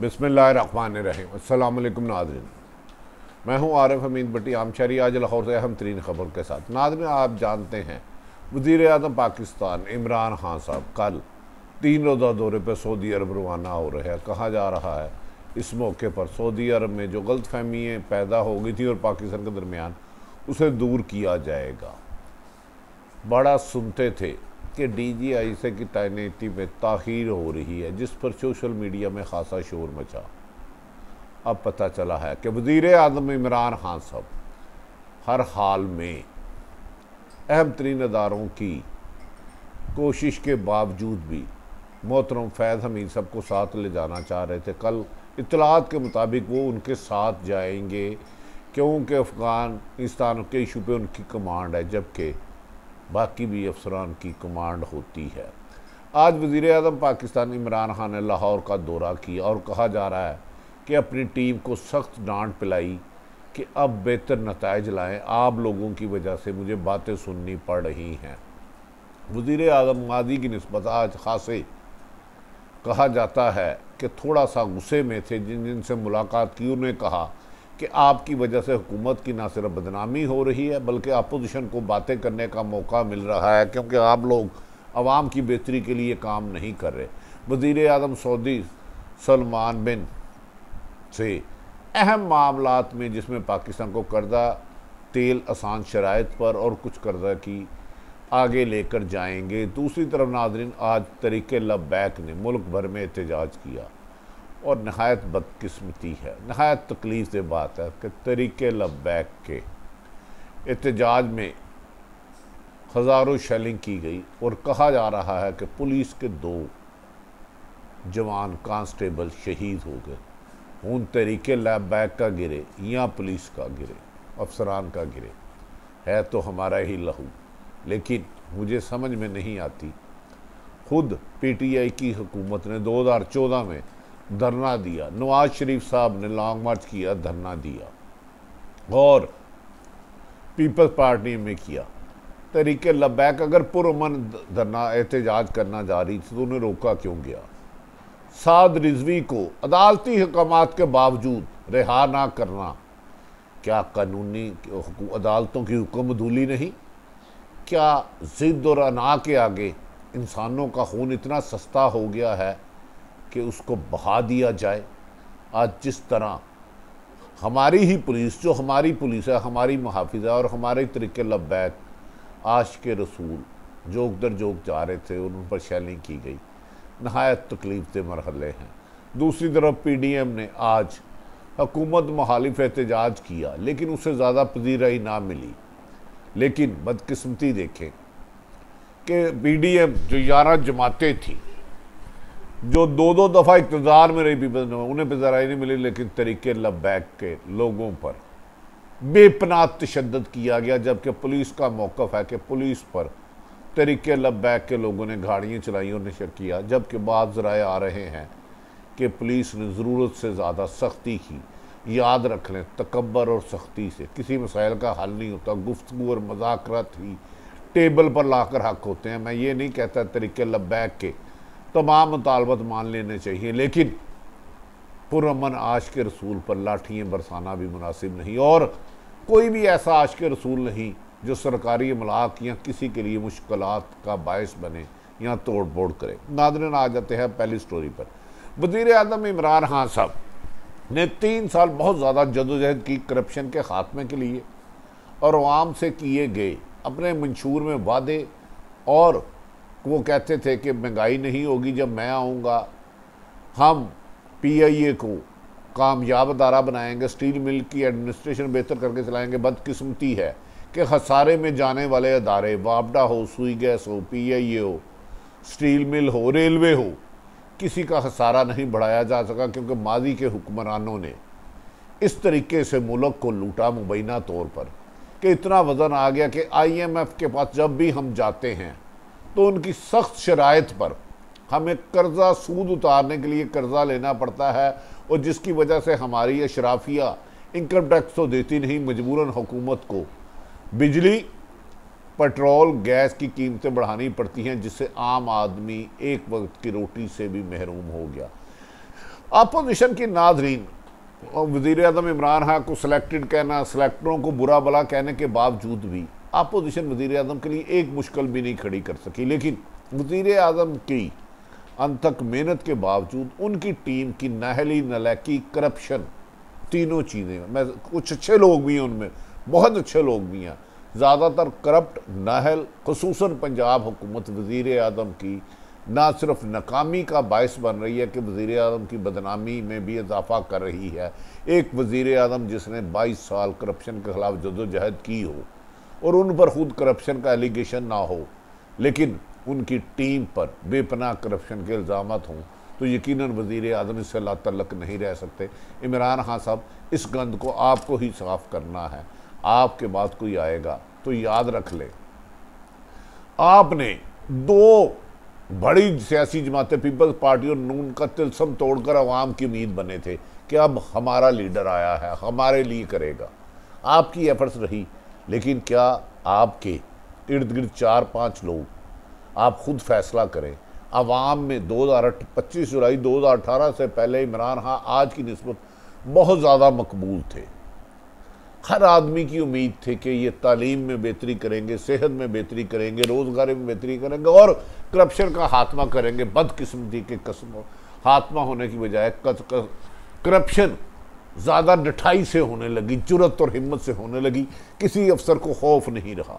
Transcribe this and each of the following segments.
बिस्मिल्लाहिर्रहमानिर्रहीम। अस्सलाम वालेकुम नाज़रीन, मैं हूं आरिफ हमीद भट्टी आमशरी। आज लाहौर से अहम तरीन खबर के साथ। नाज़रीन, आप जानते हैं वज़ीर आज़म पाकिस्तान इमरान खान साहब कल 3 रोज़ा दौरे पर सऊदी अरब रवाना हो रहे हैं। कहा जा रहा है इस मौके पर सऊदी अरब में जो गलतफहमियाँ पैदा हो गई थी और पाकिस्तान के दरमियान उसे दूर किया जाएगा। बड़ा सुनते थे कि DGI से की तैनाती में ताख़ीर हो रही है, जिस पर सोशल मीडिया में खासा शोर मचा। अब पता चला है कि वज़ीर आज़म इमरान खान साहब हर हाल में अहम तरीन अदारों की कोशिश के बावजूद भी मोहतरम फैज़ हमीद साहब को साथ ले जाना चाह रहे थे। कल इत्तलात के मुताबिक वो उनके साथ जाएंगे, क्योंकि अफ़गानिस्तान के इशू पे उनकी कमांड है, जबकि बाकी भी अफसरान की कमांड होती है। आज वज़ीर आज़म पाकिस्तान इमरान खान ने लाहौर का दौरा किया और कहा जा रहा है कि अपनी टीम को सख्त डांट पिलाई कि अब बेहतर नताइज लाएँ। आप लोगों की वजह से मुझे बातें सुननी पड़ रही हैं। वज़ीर आज़म मादी की निस्बत आज खासे कहा जाता है कि थोड़ा सा गुस्से में थे। जिनसे मुलाकात की उन्हें कहा कि आपकी वजह से हुकूमत की ना सिर्फ बदनामी हो रही है बल्कि अपोजिशन को बातें करने का मौका मिल रहा है, क्योंकि आप लोग आवाम की बेहतरी के लिए काम नहीं कर रहे। वज़ीर आज़म सऊदी सलमान बिन से अहम मामलात में, जिसमें पाकिस्तान को कर्जा तेल आसान शराइत पर और कुछ कर्जा की आगे लेकर जाएंगे। दूसरी तरफ नाज़रीन, आज तहरीक लब्बैक ने मुल्क भर में एहतजाज किया और नहायत बदकिस्मती है, नहायत तकलीफ से बात है कि तहरीक लब्बैक के एहतजाज में हज़ारों शेलिंग की गई और कहा जा रहा है कि पुलिस के 2 जवान कांस्टेबल शहीद हो गए। खून तहरीक लब्बैक का गिरे या पुलिस का गिरे, अफसरान का गिरे, है तो हमारा ही लहू, लेकिन मुझे समझ में नहीं आती। खुद PTI की हुकूमत ने 2014 में धरना दिया, नवाज शरीफ साहब ने लॉन्ग मार्च किया, धरना दिया, और पीपल्स पार्टी में किया। तहरीक लब्बैक अगर पुरअमन धरना एहतजाज करना जारी थी तो उन्हें रोका क्यों गया? साद रिजवी को अदालती हुक्मात के बावजूद रिहा ना करना, क्या कानूनी अदालतों की हुक्म धूली नहीं? क्या जिद और अना के आगे इंसानों का खून इतना सस्ता हो गया है कि उसको बहा दिया जाए? आज जिस तरह हमारी ही पुलिस, जो हमारी पुलिस है, हमारी मुहाफिज है, और हमारे तरीके लब्बैक आशिक़ रसूल जोक दर जोक जा रहे थे, उन पर शेलिंग की गई। नहायत तकलीफ से मरहले हैं। दूसरी तरफ PDM ने आज हुकूमत मुखालिफ एहतजाज किया, लेकिन उससे ज़्यादा पजीराई ना मिली। लेकिन बदकिस्मती देखें कि PDM जो 11 जमातें थी, जो 2-2 दफ़ा इक़्तिदार में रही, पीपल्स ने उन्हें पज़राई नहीं मिली, लेकिन तहरीक लब्बैक के लोगों पर बेपनाह तशद्दुद किया गया। जबकि पुलिस का मौक़िफ़ है कि पुलिस पर तहरीक लब्बैक के लोगों ने गाड़ियाँ चलाई और नशर किया। जबकि बाद ज़राए आ रहे हैं कि पुलिस ने ज़रूरत से ज़्यादा सख्ती की। याद रख लें, तकब्बर और सख्ती से किसी मसाइल का हल नहीं होता। गुफ्तगू और मुज़ाकरात ही टेबल पर लाकर हक होते हैं। मैं ये नहीं कहता तहरीक लब्बैक के तमाम मुतालबत मान लेने चाहिए, लेकिन पुरअमन आशिक़ रसूल पर लाठियाँ बरसाना भी मुनासिब नहीं, और कोई भी ऐसा आशिक़ रसूल नहीं जो सरकारी इमलाक या किसी के लिए मुश्किलात का बायस बने या तोड़ फोड़ करे। नाज़रीन, आ जाते हैं पहली स्टोरी पर। वज़ीर आज़म इमरान खान साहब ने 3 साल बहुत ज़्यादा जदोजहद की करप्शन के ख़ात्मे के लिए, और अवाम से किए गए अपने मंशूर में वादे, और वो कहते थे कि महंगाई नहीं होगी जब मैं आऊँगा, हम PIA को कामयाब अदारा बनाएंगे, स्टील मिल की एडमिनिस्ट्रेशन बेहतर करके चलाएंगे। बदकिस्मती है कि खसारे में जाने वाले अदारे, वापडा हो, सुई गैस हो, PIA हो, स्टील मिल हो, रेलवे हो, किसी का खसारा नहीं बढ़ाया जा सका, क्योंकि माजी के हुक्मरानों ने इस तरीके से मुल्क को लूटा मुबैना तौर पर कि इतना वज़न आ गया कि IMF के पास जब भी हम जाते हैं तो उनकी सख्त शराइत पर हमें कर्जा, सूद उतारने के लिए कर्जा लेना पड़ता है, और जिसकी वजह से हमारी अशराफिया इनकम टैक्स तो देती नहीं, मजबूरन हुकूमत को बिजली, पेट्रोल, गैस की कीमतें बढ़ानी पड़ती हैं, जिससे आम आदमी एक वक्त की रोटी से भी महरूम हो गया। अपोजिशन की नाज़रीन वज़ीर आज़म इमरान खान को सिलेक्टेड कहना, सिलेक्टरों को बुरा भला कहने के बावजूद भी अपोजिशन वज़ीर आज़म के लिए एक मुश्किल भी नहीं खड़ी कर सकी। लेकिन वज़ीर आज़म की अनथक मेहनत के बावजूद उनकी टीम की नाहली, नलायकी, करप्शन, तीनों चीज़ें, मैं कुछ अच्छे लोग भी हैं उनमें, बहुत अच्छे लोग भी हैं, ज़्यादातर करप्ट, नाहल, खुसूसन पंजाब हुकूमत वज़ीर आज़म की ना सिर्फ नाकामी का बायस बन रही है कि वज़ीर आज़म की बदनामी में भी इजाफा कर रही है। एक वज़ीर आज़म जिसने 22 साल करप्शन के ख़िलाफ़ जदोजहद की हो और उन पर खुद करप्शन का एलिगेशन ना हो, लेकिन उनकी टीम पर बेपनाह करप्शन के इल्ज़ामात हों, तो यकीनन वज़ीर आज़म इससे ला तल्लक नहीं रह सकते। इमरान खान साहब, इस गंद को आपको ही साफ़ करना है। आपके बाद कोई आएगा तो याद रख ले, आपने दो बड़ी सियासी जमातें पीपल्स पार्टी और नून का तिलस्म तोड़कर अवाम की उम्मीद बने थे कि अब हमारा लीडर आया है, हमारे लिए करेगा। आपकी एफर्ट्स रही, लेकिन क्या आपके इर्द गिर्द 4-5 लोग, आप खुद फैसला करें। अवाम में 25 जुलाई 2018 से पहले इमरान खान आज की निस्बत बहुत ज़्यादा मकबूल थे। हर आदमी की उम्मीद थी कि ये तालीम में बेहतरी करेंगे, सेहत में बेहतरी करेंगे, रोज़गार में बेहतरी करेंगे और करप्शन का खात्मा करेंगे। बदकिस्मती के कसम खात्मा होने की बजाय करप्शन ज़्यादा डठाई से होने लगी, जुर्रत और हिम्मत से होने लगी, किसी अफसर को खौफ नहीं रहा।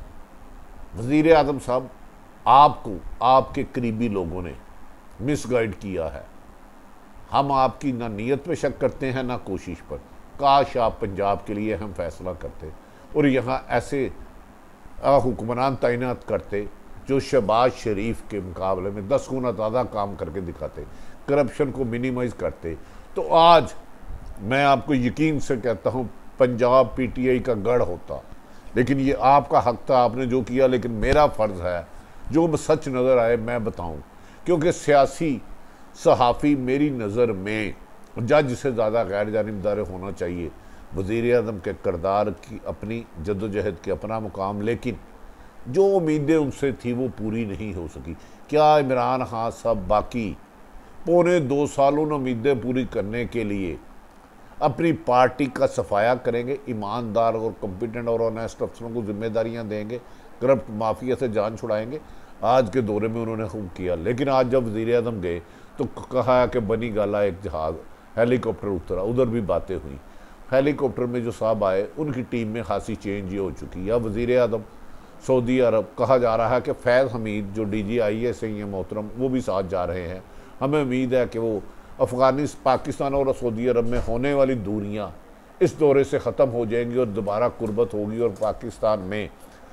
वज़ीर आज़म साहब, आपको आपके करीबी लोगों ने मिसगाइड किया है। हम आपकी ना नीयत पे शक करते हैं ना कोशिश पर। काश आप पंजाब के लिए हम फैसला करते और यहाँ ऐसे हुक्मरान तैनात करते जो शहबाज शरीफ के मुकाबले में 10 गुना ज़्यादा काम करके दिखाते, करप्शन को मिनिमाइज़ करते, तो आज मैं आपको यकीन से कहता हूँ पंजाब PTI का गढ़ होता। लेकिन ये आपका हक था, आपने जो किया, लेकिन मेरा फ़र्ज़ है जो सच नज़र आए मैं बताऊं, क्योंकि सियासी सहाफ़ी मेरी नज़र में जज से ज़्यादा गैर जानिबदार होना चाहिए। वज़ीर आज़म के किरदार की अपनी जद्दोजहद के अपना मुकाम, लेकिन जो उम्मीदें उनसे थी वो पूरी नहीं हो सकी। क्या इमरान खान साहब बाकी 2.25 साल उन उम्मीदें पूरी करने के लिए अपनी पार्टी का सफाया करेंगे, ईमानदार और कॉम्पिटेंट और ऑनेस्ट अफसरों को जिम्मेदारियां देंगे, करप्ट माफिया से जान छुड़ाएंगे? आज के दौरे में उन्होंने खूब किया, लेकिन आज जब वज़ीर आज़म गए तो कहा कि बनी गाला एक जहाज़, हेलीकॉप्टर उतरा, उधर भी बातें हुई। हेलीकॉप्टर में जो साहब आए उनकी टीम में खासी चेंज ये हो चुकी है। वज़ीर आज़म सऊदी अरब, कहा जा रहा है कि फैज़ हमीद जो DGIS हैं मोहतरम, वो भी साथ जा रहे हैं। हमें उम्मीद है कि वो पाकिस्तान और सऊदी अरब में होने वाली दूरियाँ इस दौरे से ख़त्म हो जाएंगी और दोबारा कुर्बत होगी और पाकिस्तान में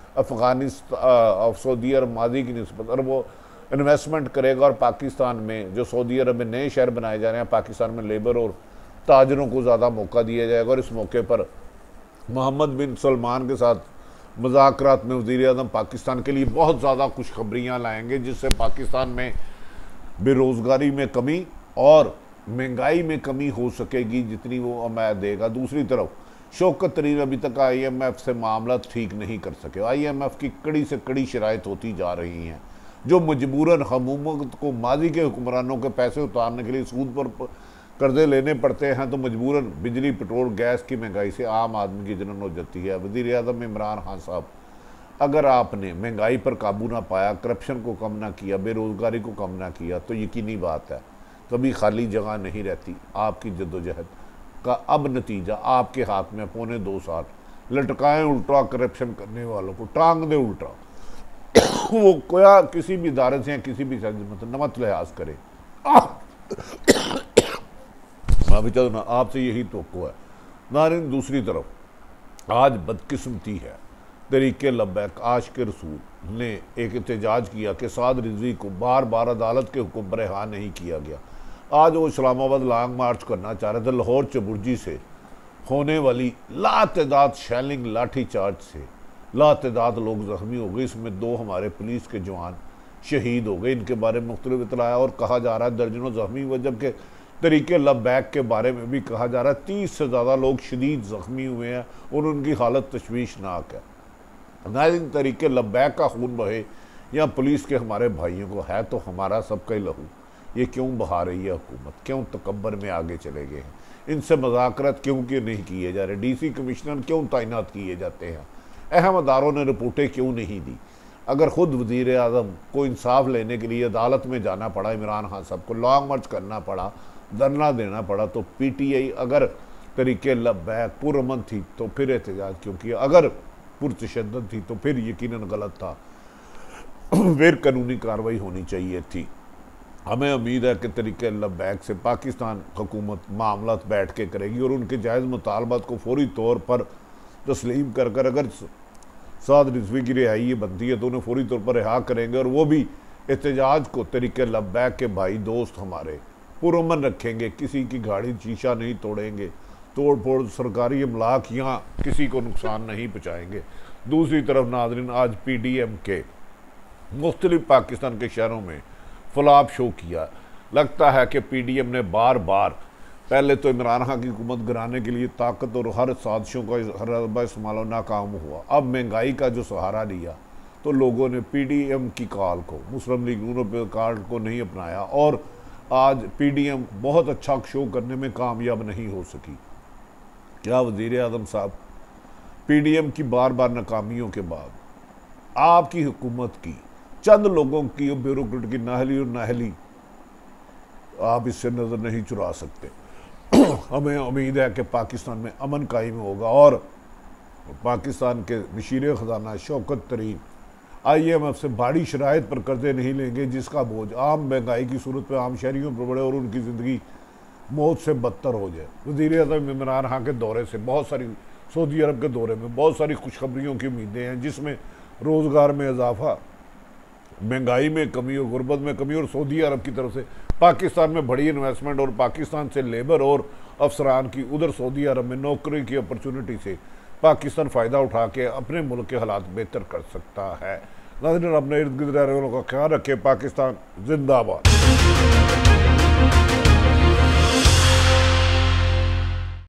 सऊदी अरब माजी की निस्बत और वो इन्वेस्टमेंट करेगा और पाकिस्तान में जो सऊदी अरब में नए शहर बनाए जा रहे हैं, पाकिस्तान में लेबर और ताजरों को ज़्यादा मौका दिया जाएगा। और इस मौके पर मोहम्मद बिन सलमान के साथ मुज़ाकरात में वज़ीर आज़म पाकिस्तान के लिए बहुत ज़्यादा खुशखबरियाँ लाएंगे, जिससे पाकिस्तान में बेरोज़गारी में कमी और महंगाई में कमी हो सकेगी जितनी वो उम्मीद देगा। दूसरी तरफ शौकत तरीन अभी तक IMF से मामला ठीक नहीं कर सके। IMF की कड़ी से कड़ी शराइत होती जा रही हैं, जो मजबूरन हुकूमत को माजी के हुक्मरानों के पैसे उतारने के लिए सूद पर कर्जे लेने पड़ते हैं, तो मजबूरन बिजली, पेट्रोल, गैस की महंगाई से आम आदमी की जलन हो जाती है। वज़ीर आज़म इमरान खान साहब, अगर आपने महंगाई पर काबू ना पाया, करप्शन को कम ना किया, बेरोज़गारी को कम ना किया, तो यकीनी बात है कभी खाली जगह नहीं रहती। आपकी जद्दोजहद का अब नतीजा आपके हाथ में। 2.25 साल लटकाएं उल्टा करप्शन करने वालों को, टांग दे उल्टा। वो कोया किसी भी इदारे से किसी भी नमत लिहाज करे। मैं चलो ना, आपसे यही तवक्को है नारिन। दूसरी तरफ आज बदकिस्मती है, तरीके लब्बैक आशिक रसूल ने एक एहतजाज किया कि साद रिजवी को बार बार अदालत के हुक्म पर रिहा नहीं किया गया। आज वो इस्लामाबाद लॉन्ग मार्च करना चाह रहे थे। लाहौर चबुर्जी से होने वाली लातदाद शेलिंग लाठी चार्ज से लातदाद लोग ज़ख्मी हो गए, इसमें 2 हमारे पुलिस के जवान शहीद हो गए। इनके बारे में मुख्तलिफ इतलाया और कहा जा रहा है दर्जनों ज़ख्मी हुए, जबकि तरीके लब्बैक के बारे में भी कहा जा रहा है 30 से ज़्यादा लोग शदीद ज़ख्मी हुए हैं और उनकी हालत तशवीशनाक है। नाज़रीन, तरीके लब्बैक का खून बहे या पुलिस के हमारे भाइयों को, है तो हमारा सबका ही लहू। ये क्यों बहा रही है हुकूमत, क्यों तकब्बर में आगे चले गए हैं, इनसे मुज़ाकरत क्यों नहीं किए जा रहे, DC कमिश्नर क्यों तैनात किए जाते हैं, अहम अदारों ने रिपोर्टें क्यों नहीं दी। अगर ख़ुद वज़ीर आज़म को इंसाफ लेने के लिए अदालत में जाना पड़ा, इमरान खान साहब को लॉन्ग मार्च करना पड़ा, धरना देना पड़ा, तो PTI अगर तरीके लब्बैक पुरअमन थी तो फिर एहतजाज क्यों किया, अगर पुरतशद्दुद थी तो फिर यकीनन गलत था, फिर कानूनी कार्रवाई होनी चाहिए थी। हमें उम्मीद है कि तरीके लब्बैक से पाकिस्तान हुकूमत मामलात बैठ के करेगी और उनके जायज़ मुतालबात को फौरी तौर पर तस्लीम कर कर अगर साद रिजवी की रिहाई बनती है तो उन्हें फौरी तौर पर रिहा करेंगे और वो भी एहतजाज को तरीके लब्बैक के भाई दोस्त हमारे पुरअमन रखेंगे, किसी की गाड़ी शीशा नहीं तोड़ेंगे, तोड़ फोड़ सरकारी अमलाक या किसी को नुकसान नहीं पहुँचाएंगे। दूसरी तरफ नाज़रीन, आज PDM के मुख्तलिफ पाकिस्तान के शहरों में फ्लॉप शो किया। लगता है कि PDM ने बार बार पहले तो इमरान खान की हुकूमत गिराने के लिए ताकत और हर साजिशों का हर इस्तेमाल नाकाम हुआ। अब महंगाई का जो सहारा लिया तो लोगों ने PDM की कॉल को, मुस्लिम लीग नून कार्ड को नहीं अपनाया और आज PDM बहुत अच्छा शो करने में कामयाब नहीं हो सकी। क्या वज़ीर आज़म साहब PDM की बार बार नाकामियों के बाद आपकी हुकूमत की चंद लोगों की ब्यूरोक्रेट की नाहली और नाहली आप इससे नज़र नहीं चुरा सकते। हमें उम्मीद है कि पाकिस्तान में अमन कायम होगा और पाकिस्तान के वज़ीर ख़ज़ाना शौकत तरीन IMF से बड़ी शराइत पर कर्जे नहीं लेंगे जिसका बोझ आम महंगाई की सूरत में आम शहरियों पर बढ़े और उनकी ज़िंदगी मौत से बदतर हो जाए। वज़ीर आज़म इमरान खान के दौरे से बहुत सारी, सऊदी अरब के दौरे में बहुत सारी खुशखबरियों की उम्मीदें हैं, जिसमें रोज़गार में इजाफा, महंगाई में कमी और गुर्बत में कमी और सऊदी अरब की तरफ से पाकिस्तान में बड़ी इन्वेस्टमेंट और पाकिस्तान से लेबर और अफसरान की उधर सऊदी अरब में नौकरी की अपॉर्चुनिटी से पाकिस्तान फ़ायदा उठा के अपने मुल्क के हालात बेहतर कर सकता है। नाज़रीन, अपने इर्द गिर्द रहने वालों का ख्याल रखें। पाकिस्तान जिंदाबाद।